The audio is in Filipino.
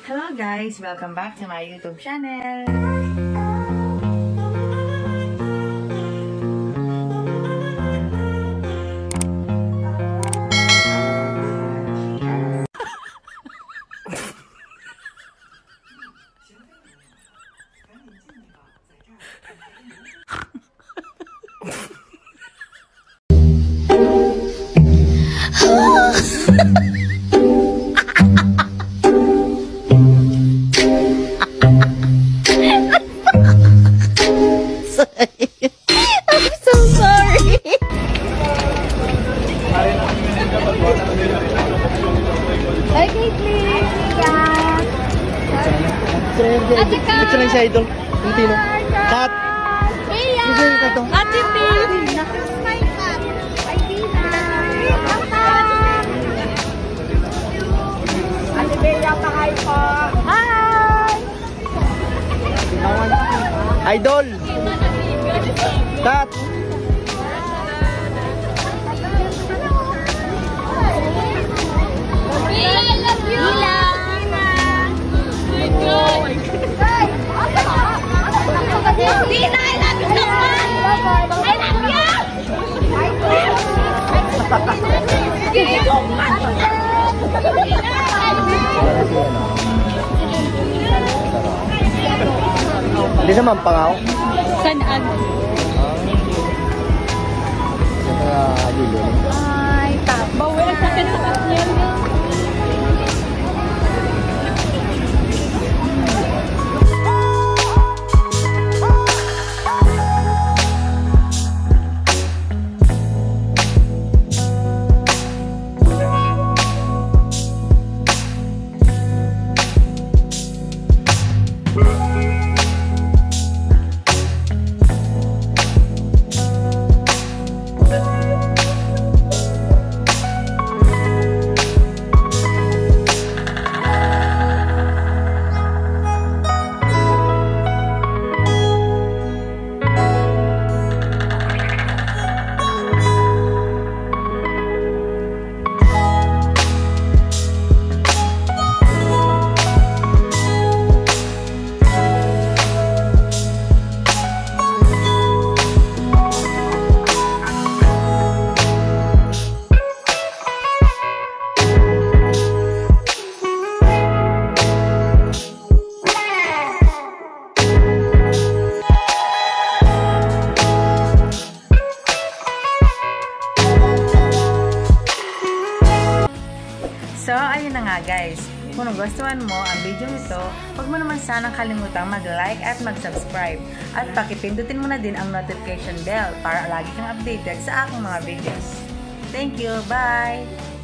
Hello guys! Welcome back to my YouTube channel! I'm so sorry. Okay, please. Yeah. Ate Kat. Ito lang siya idol. Yung tino. Kat. Iya. Ate P. Ate Bea, pa-hi po. Hi. Idol. Kat. Ila, I love you. Ila. Tina, I love you so much. I love you. Hindi sa Mampangaw. Saan? Ay, bawal sa akin sa niya. So, ayun na nga guys. Kung nagustuhan mo ang video ito, huwag mo naman sanang kalimutang mag-like at mag-subscribe. At pakipindutin mo na din ang notification bell para lagi kang updated sa aking mga videos. Thank you! Bye!